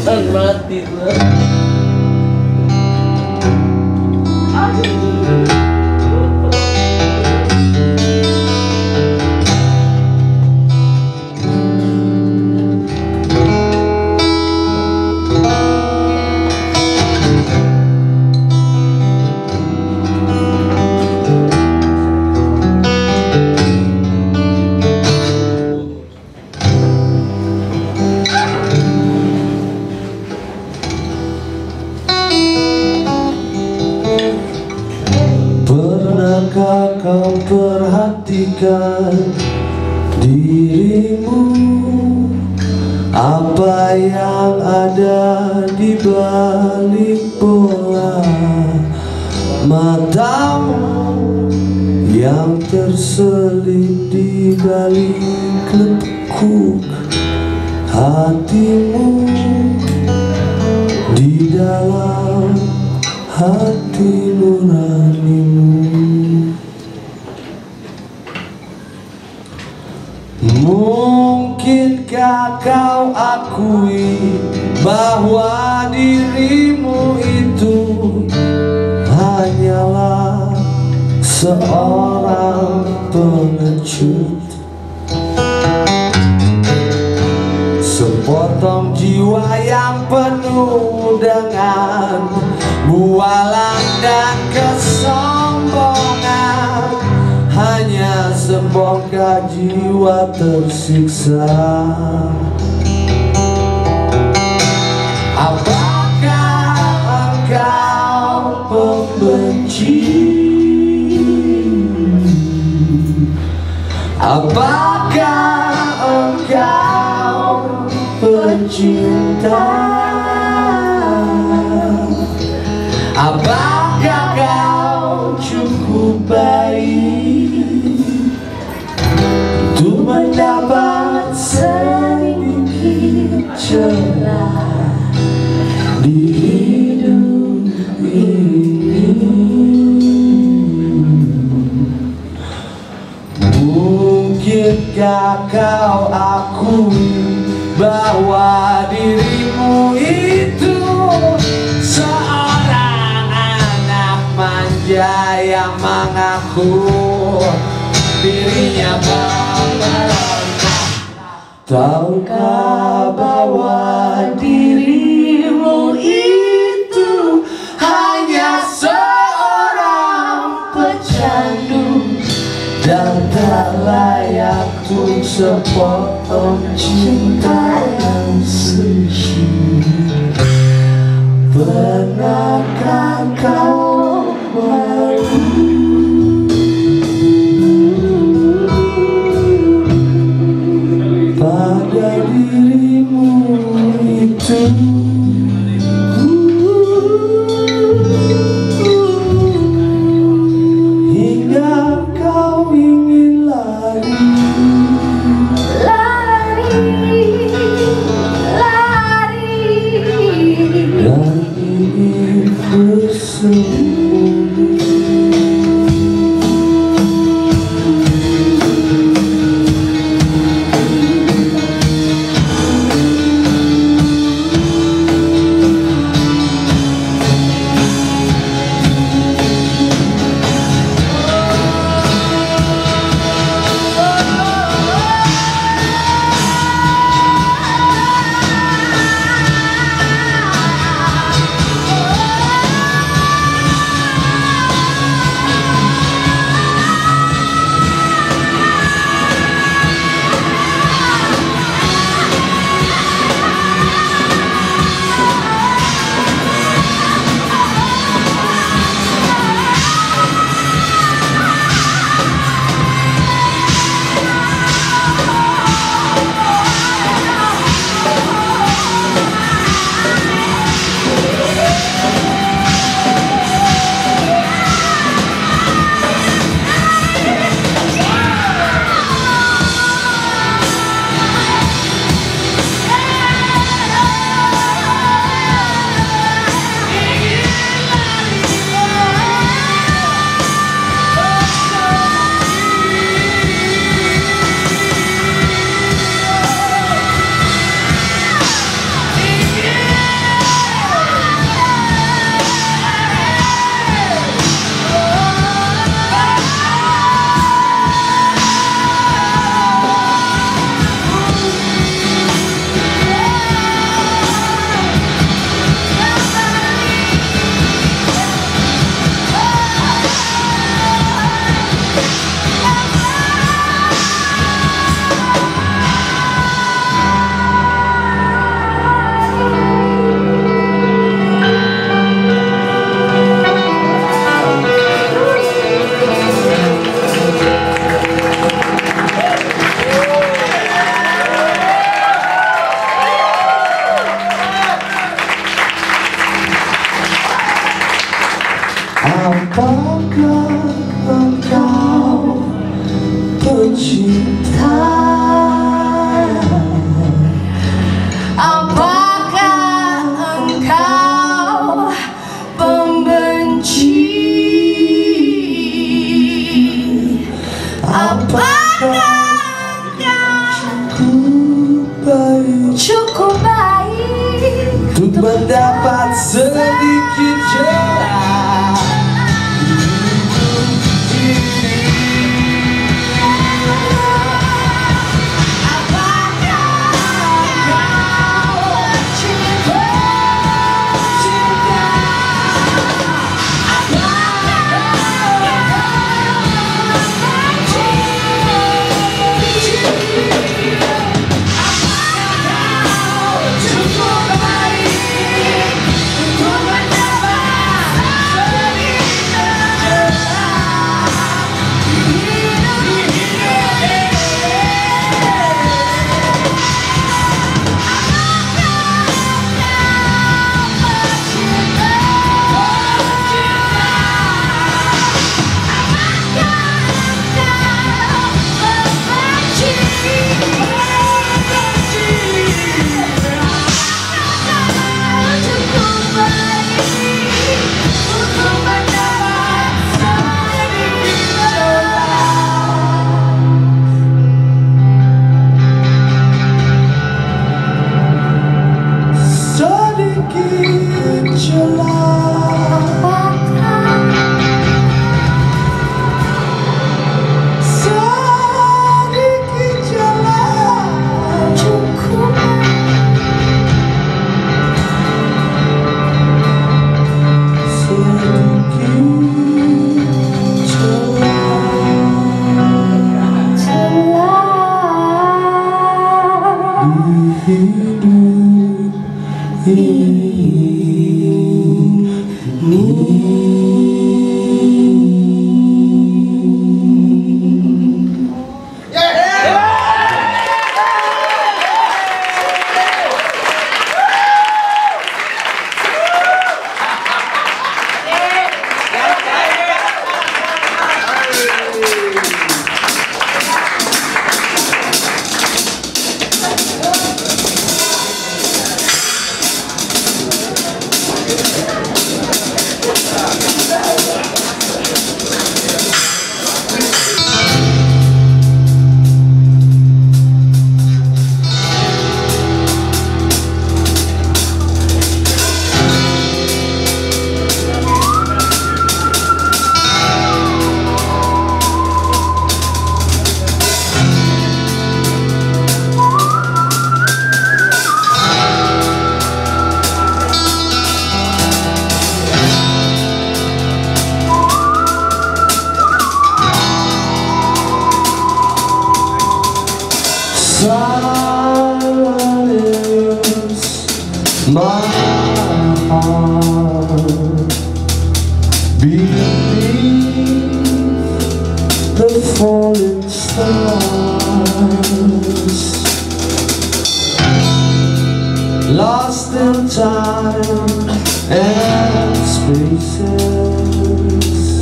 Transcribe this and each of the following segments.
Dan mati tuh. Pernahkah kau perhatikan dirimu, apa yang ada di balik bola matamu yang terselip di balik lekuk hatimu, di dalam hati nuranimu. Mungkinkah kau akui bahwa dirimu itu hanyalah seorang pengecut, sepotong jiwa yang penuh dengan bualan dan kesombongan, hanya sebongkah jiwa tersiksa. Apakah engkau pembenci? Apakah engkau pencinta? Apakah kau cukup baik untuk mendapat sedikit celah di hidup ini? Mungkinkah kau akui bahwa dirimu itu seorang anak manja yang mengaku dirinya pemberontak? Tahukah bahwa dirimu itu hanya seorang pecandu dan tak layak untuk sepotong cinta yang suci? Pernahkah kau malu pada dirimu itu? Hingga kau ingin lari, dan ingin bersembunyi. Apakah engkau pencinta? Apakah engkau pembenci? Apakah engkau cukup baik untuk mendapat sedikit celah? Silence, my heart beneath the falling stars, lost in time and spaces,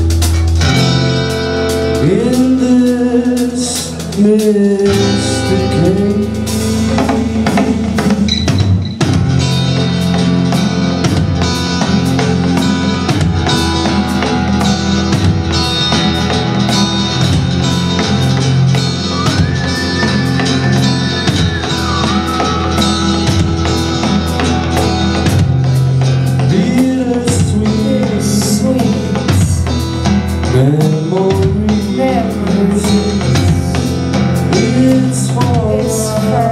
in this mystic haze. Memories. It's for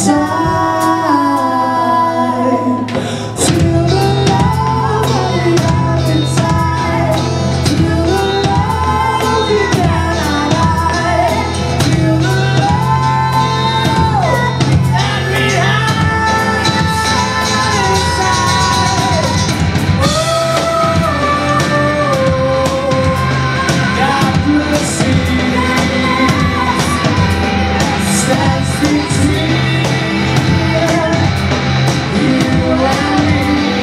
inside. Feel the love that we have inside. Feel the love we cannot hide. Feel the love that we have inside. Oh, God mercy stands between you and me.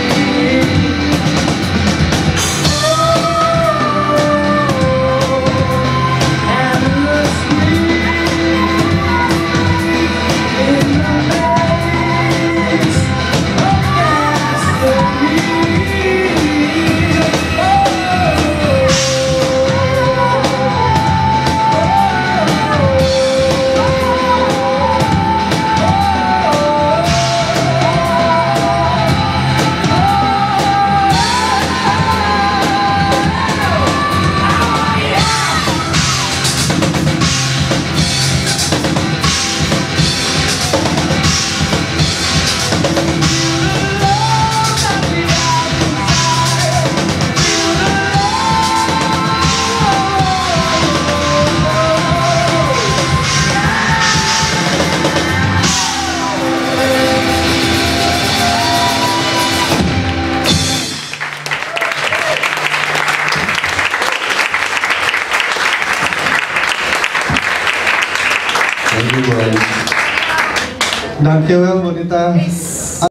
Endlessly in the maze of destiny. Thank you, Bonita.